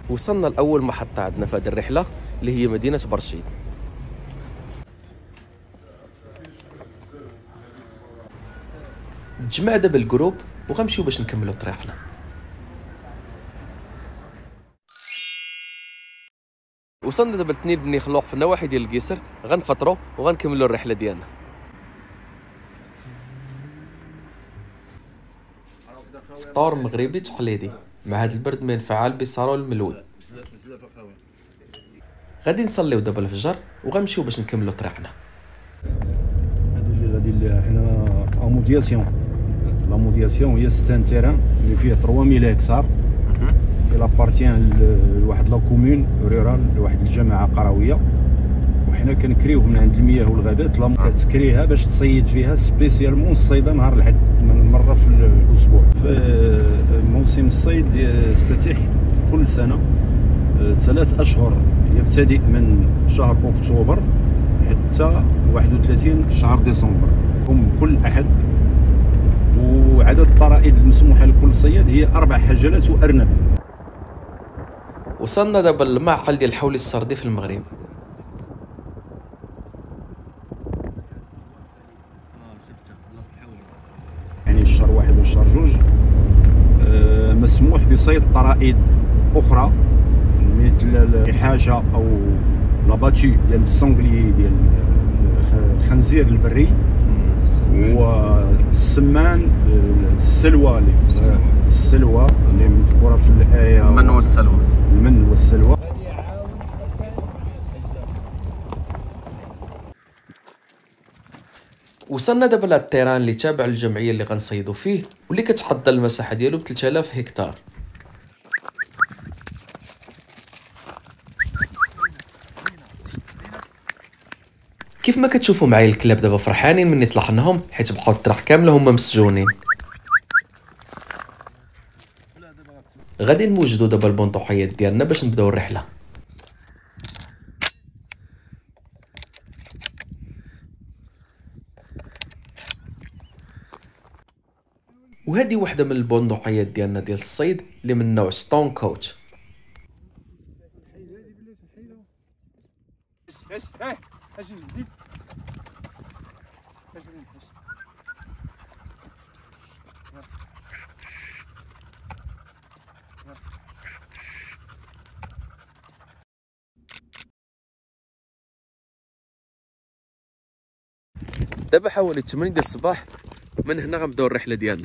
وصلنا لأول محطة عندنا في هذه الرحلة اللي هي مدينة برشيد. تجمع دابا الجروب وغنمشيو باش نكملوا طريقنا. وصلنا دابا لتنين بني خلوق في النواحي ديال القيصر، غنفطروا وغنكملوا الرحلة ديالنا. فطور مغربي تقليدي مع هذا البرد ما ينفعل بصارو الملول. غادي نصليو دابا الفجر وغنمشيو باش نكملوا طريقنا. غادي حنا امودياسيون، لا مودياسيون هي ستان تيران اللي فيه 3000 هكتار، الى بارتيان لواحد لا كومون رورال لواحد الجماعه قرويه، وحنا كنكريوه من عند المياه والغابات. لا كتكريها باش تصيد فيها سبيسيالمون الصيده نهار الحد مره في الاسبوع. في موسم الصيد يفتتح في كل سنه 3 أشهر، يبتدئ من شهر اكتوبر حتى 31 شهر ديسمبر، كل احد. وعدد الطرائد المسموحه لكل صياد هي 4 حجلات وارنب. وصلنا دابا للمعقل ديال حولي السردي في المغرب. يعني الشهر 1 والشهر 2 مسموح بصيد طرائد اخرى مثل الحاجه او لاباتي ديال السونغلي ديال الخنزير البري، والسمان السلوى اللي مذكوره في الايه، المن والسلوى. وصلنا دابا لهاد التيران اللي تابع للجمعيه اللي غنصيدوا فيه واللي كتحضر المساحه ديالو ب 3000 هكتار. كيف ما كتشوفوا معايا الكلاب دابا فرحانين مني طلعناهم حيت بقاو الطريق كامله هما مسجونين. غادي نوجدوا دابا البندقيات ديالنا باش نبداو الرحله. وهذه وحده من البندقيات ديالنا ديال الصيد اللي من نوع ستون كوت. دابا حوالي 8 ديال الصباح، من هنا غنبداو الرحله ديالنا.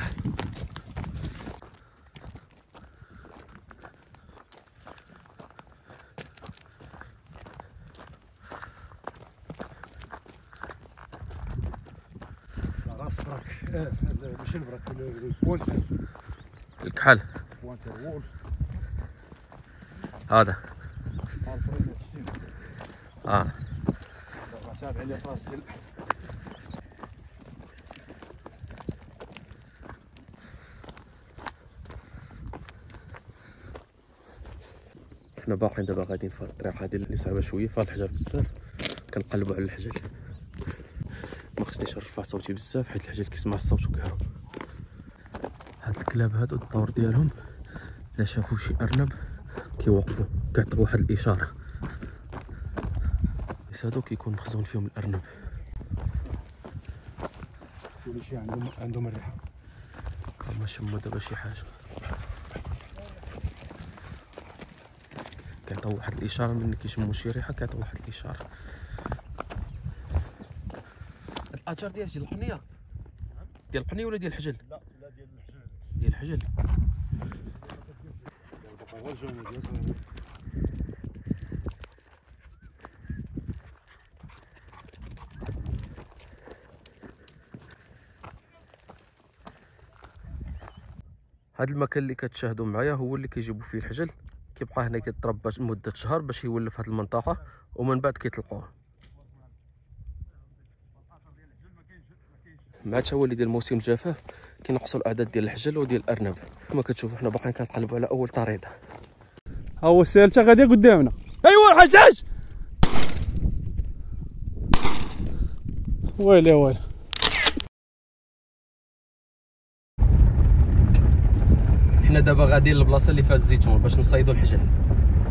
راس براك ماشي البراك، البوانتر، الكحل وول هذا. تابع لي راس ديال حنا باقيين دابا غاديين في الطريق هذه اللي صعيبه شويه، فيها الحجر بزاف. كنقلبوا على الحجل، ما خصنيش نرفع صوتي بزاف حيت الحجل كيسمع الصوت وكيهرب. هاد الكلاب هادو الدور ديالهم الا شافوا شي ارنب كيوقفوا كيعطيو واحد الاشاره، بس هادو كيكون مخزون فيهم الارنب. كل شيء عندهم الريحه. هما شموا دابا شي حاجه، كيعطيو واحد الاشاره. ملي كيشموا شي ريحه كيعطيو واحد الاشاره. الاشجار ديال الحنيه، ديال الحنيه ولا ديال الحجل؟ لا ديال الحجل. ديال الحجل. هذا المكان اللي كتشاهدوا معايا هو اللي كيجيبوا فيه الحجل، كيبقى هنا كيتربى لمده شهر باش يولف هذه المنطقه، ومن بعد كيطلقوه. مع التوالي ديال موسم الجفاف كينقصوا الاعداد ديال الحجل وديال الارنب. كما كتشوفوا حنا باقيين كنقلبوا على اول طريده. ها هو السالته غاديه قدامنا. ايوا الحجاج، ويلي حنا دابا غاديين للبلاصه اللي فيها الزيتون باش نصيدوا الحجل.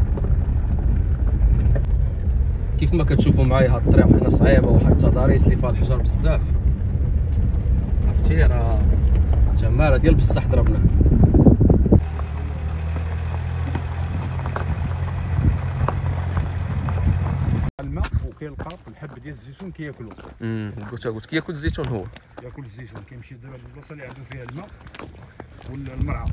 كيف ما كتشوفوا معايا هاد الطريق هنا صعيبه وواحد التضاريس اللي فيها الحجر بزاف، عرفتي راه جماله ديال بصح ضربنا. الماء وكيلقى الحب ديال الزيتون كياكلو. قلت كياكل الزيتون، هو ياكل الزيتون. كيمشي دابا للبلاصه اللي عنده فيها الماء ولا المرعى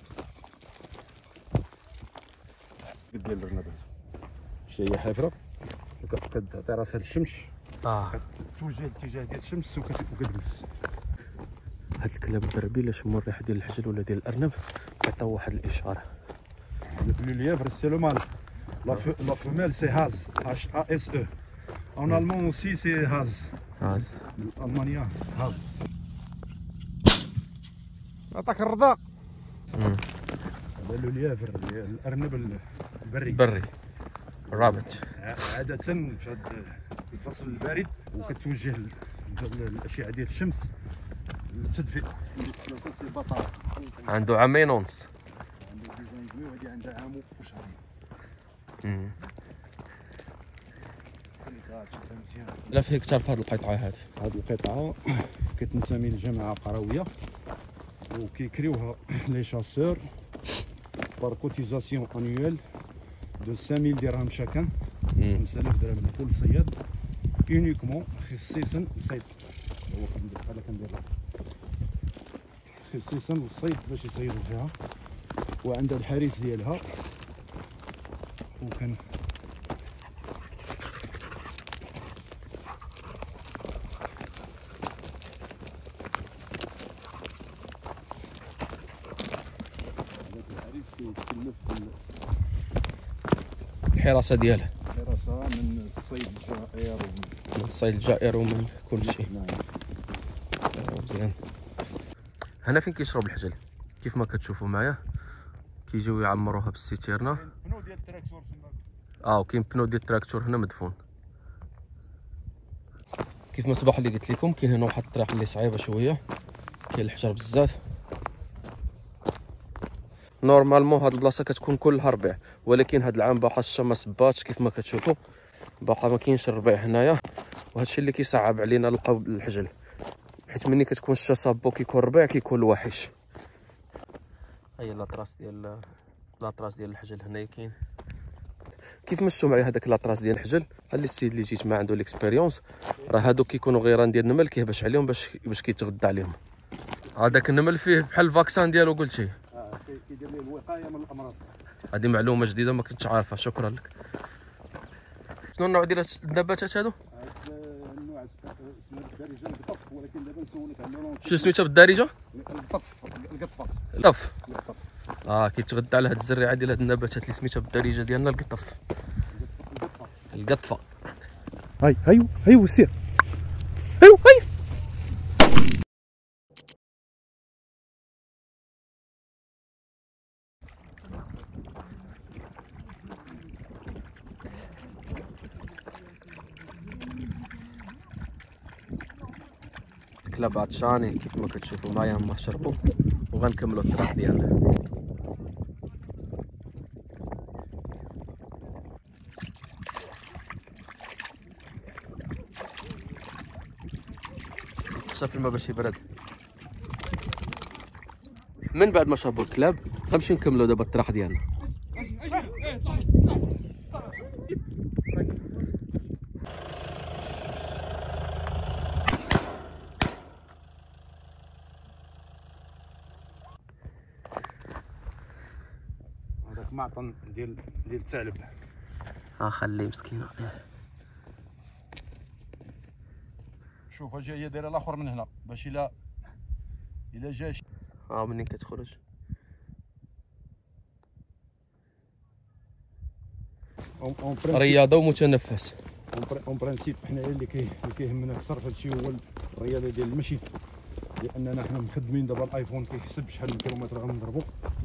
ديال الرنبات. شتي هي حافره وكتعطي راسها للشمس، كتوجه الاتجاه ديال الشمس وكتجلس. هاد الكلاب البربي الا شموا الريحه ديال الحجل ولا ديال الارنب كيعطيو واحد الاشاره. Le lièvre c'est le mâle, la femelle c'est Hase, H-A-S-E. En allemand aussi c'est Hase. Hase. Allemagne Hase. عطاك الرضا. هذا لو ليافر الارنب البري. الرابط. عادة في هذا الفصل البارد وكتوجه الاشعه ديال الشمس للتدفئ. سي بطاطا. عنده عامين ونص. عنده ديزاين وهذه عندها عام وشهرين. لا فيه كثر في هذه القطعه. هذه القطعه كتنتمي لجماعه قرويه وكيكريوها لي شاسور بار كوتيزاسيون انيويل دو 5000 درهم شاكان. 5000 درهم لكل صياد اونيكمون خصيصا للصيد. هو بحال كندير خصيصا للصيد باش يصيدوا فيها، وعندها الحريس ديالها وكان الحراسه ديالها، الحراسه من الصيد الجائر ومن كل شيء. مزيان. هنا فين كيشرب الحجل كيف ما كتشوفوا معايا، كيجيو يعمروها بالسيتيرنا. بنو ديال التراكتور وكاين بنو ديال التراكتور هنا مدفون. كيف ما صباح اللي قلت لكم كاين هنا واحد الطريق اللي صعيبه شويه، كاين الحجر بزاف. نورمالمون هاد البلاصه كتكون كلها ربيع، ولكن هاد العام باقا الشمس ما صباتش كيف ما كتشوفوا، باقا ما كاينش الربيع هنايا، وهادشي اللي كيصعب علينا لقاو الحجل، حيت ملي كتكون الشتا صابو كيكون ربيع كيكون الوحش. هي لاطراس ديال الحجل هنايا كاين. كيف ما شفتوا معايا هذاك لاطراس ديال الحجل، خلي السيد اللي جيت ما عنده ليكسبيريونس، راه هادو كيكونوا غيران ديال النمل كيهبش عليهم باش كيتغدى عليهم. هذاك النمل فيه بحال الفاكسان ديالو قلتي، كيدير ليه الوقايه من الامراض. هذه معلومه جديده ما كنتش عارفها، شكرا لك. شنو النوع ديال النباتات هادو؟ هذا النوع اسمه بالدارجه القطف، ولكن دابا نسولك عنه شنو سميتها بالدارجه؟ القطف. القطف. كيتغدى على هاد الزريعه ديال هاد النباتات اللي سميتها بالدارجه ديالنا القطف. القطفه. هاي سير. هاي الكلاب عطشانين كيف ما كتشوفوا معايا، هما شربوا وغنكملوا الطريق ديالنا. شاف الماء باش يبرد. من بعد ما شربوا الكلاب غنمشيو نكملوا دابا الطريق ديالنا. هذاك معطن ديال الثعلب. خليه مسكين. شوف جايه دايره الاخر من هنا باش الا جا منين كتخرج. رياضه ومتنفس. اون برانسيب حنايا اللي كيهمنا اكثر في هادشي هو الرياضه ديال المشي، لاننا حنا مخدمين دابا الايفون كيحسب شحال من كيلومتر غنضربوا.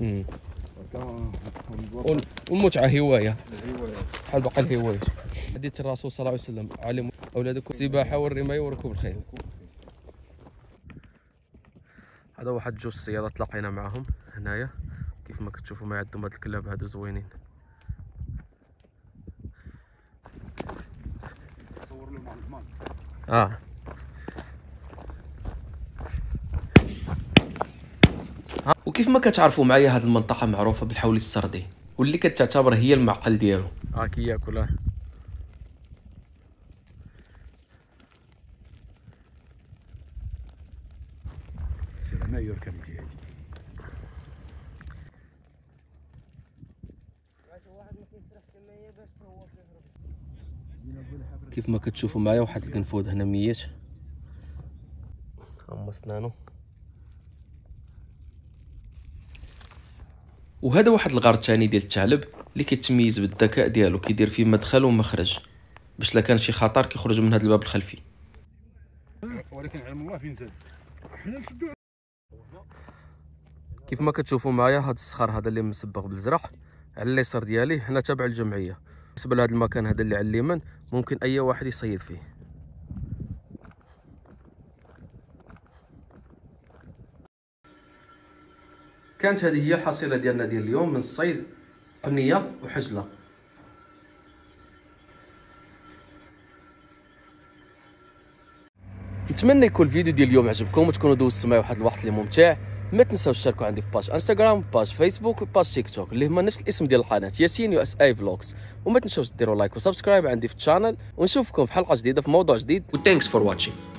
والمتعه هوايه بحال باقي الهوايات. حديث الرسول صلى الله عليه وسلم: علموا اولادكم السباحه والرمايه وركوب الخيل. هذا واحد جوج صيادات تلاقينا معاهم هنايا، كيف ما كتشوفوا معايا عندهم هاد الكلاب هادو زوينين. وكيف ما كتعرفوا معايا هذه المنطقه معروفه بالحولي السردي واللي كتعتبر هي المعقل ديالو. كياكل سي لا مايور كاليتي هادي. كيف ما كتشوفوا معايا واحد القنفود هنا ميت، هما سنانو. وهذا واحد الغار ثاني ديال الثعلب اللي كيتميز بالذكاء ديالو، كيدير فيه مدخل ومخرج باش لا كان شي خطر كيخرج من هذا الباب الخلفي. ولكن علم الله فين زاد. حنا نشدو. كيف ما كتشوفوا معايا هذا الصخر هذا اللي مسبغ بالزرق على اليسار ديالي هنا تابع الجمعيه. بالنسبه لهذا المكان هذا اللي على اليمين ممكن اي واحد يصيد فيه. كانت هذه هي الحصيله ديالنا ديال اليوم من الصيد، حنيه وحجله. نتمنى يكون الفيديو ديال اليوم عجبكم وتكونوا دوزتوا معايا واحد الوقت اللي ممتع. ما تنساوش تشاركوا عندي في باج انستغرام، باج فيسبوك، وباج تيك توك اللي هما نفس الاسم ديال القناه ياسين يو اس اي فلوجز. وما تنساوش ديروا لايك وسبسكرايب عندي في الشانل، ونشوفكم في حلقه جديده في موضوع جديد. و thanks for watching.